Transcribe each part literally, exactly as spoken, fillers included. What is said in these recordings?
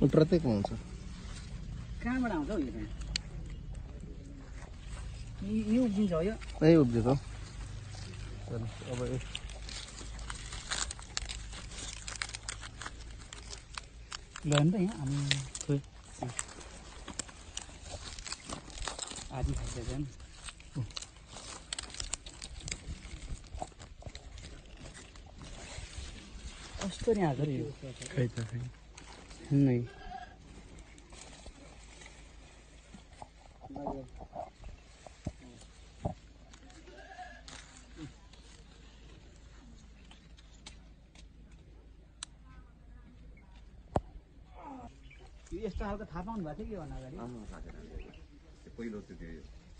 प्रत्येकमा हुन्छ। कहाँबाट आउँछ हौ यो चाहिँ? यो उब्जिन्छ हो यो? यही उब्जिन्छ हौ। अब ल नि त यहाँ हामी खोइ आधी खाइसक्यो नि। कस्तो नि हाल्छ रे यो? खै त खै नै यस्तो खालको थाहा पाउनु भएको थियो कि भन्नु अगाडि? पहिलो त्यो त्यो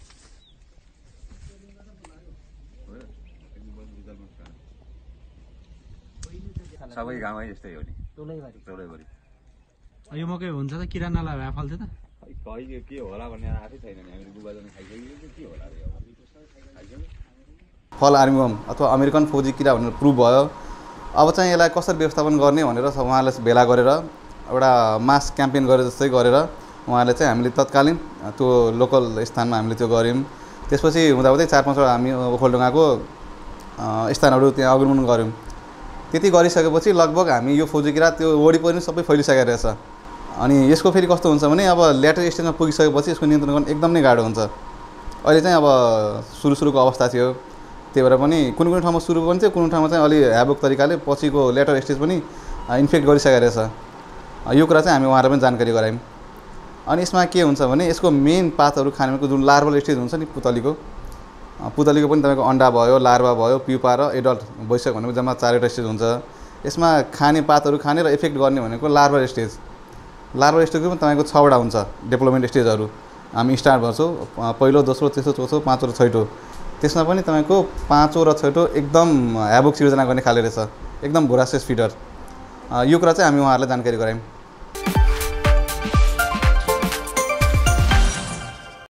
सबै गाउँमै यस्तै हो नि, टोलैभरि टोलैभरि। यो मकै हुन्छ त किरा नाला भए फल्थ्यो त। खै के होला भन्ने आफै छैन नि, हामीले गुबाजन खाइसक्यो के होला रे अब खाइसक्यो। फल आर्मीवर्म अथवा अमेरिकन फौजी किरा भनेर प्रुभ भयो। अब चाहिँ यसलाई कसरी व्यवस्थापन गर्ने भनेर उहाँले भेला गरेर एउटा मास क्याम्पेन गरे जस्तै गरेर उहाँले चाहिँ हामीले तत्कालीन त्यो लोकल स्थानमा हामीले त्यो गऱ्यौँ। त्यसपछि हुँदाहुँदै चार पाँचवटा हामी ओखलढुङ्गाको स्थानहरू त्यहाँ अग्रमण गऱ्यौँ। त्यति गरिसकेपछि लगभग हामी यो फौजी किरा त्यो वरिपरि सबै फैलिसकेको रहेछ। अनि यसको फेरि कस्तो हुन्छ भने अब ल्याटर स्टेजमा पुगिसकेपछि यसको नियन्त्रण गर्न एकदम नै गाह्रो हुन्छ। अहिले चाहिँ अब सुरु सुरुको अवस्था थियो, त्यही भएर पनि कुनै कुनै ठाउँमा सुरु पनि थियो, कुनै ठाउँमा चाहिँ अलि ह्याबुक तरिकाले पछिको ल्याटर स्टेज पनि इन्फेक्ट गरिसकेको रहेछ। यो कुरा चाहिँ हामी उहाँलाई पनि जानकारी गरायौँ। अनि यसमा के हुन्छ भने यसको मेन पातहरू खानेको जुन लार्भल स्टेज हुन्छ नि पुतलीको पुतलीको पनि तपाईँको अन्डा भयो, लार्भा भयो, प्युपा र एडल्ट भइसक्यो भनेको जम्मा चारवटा स्टेज हुन्छ। यसमा खाने पातहरू खाने र इफेक्ट गर्ने भनेको लार्भल स्टेज। लार्भल स्टेजको पनि तपाईँको छवटा हुन्छ डेभलपमेन्ट स्टेजहरू हामी स्टार्ट गर्छौँ, पहिलो, दोस्रो, तेस्रो, चौथो, पाँचौँ र छैटौँ। त्यसमा पनि तपाईँको पाँचौँ र छैटौँ एकदम ह्याबुक सिर्जना गर्ने खाले रहेछ, एकदम भोरासियस फिडर। यो कुरा चाहिँ हामी उहाँहरूलाई जानकारी गरायौँ।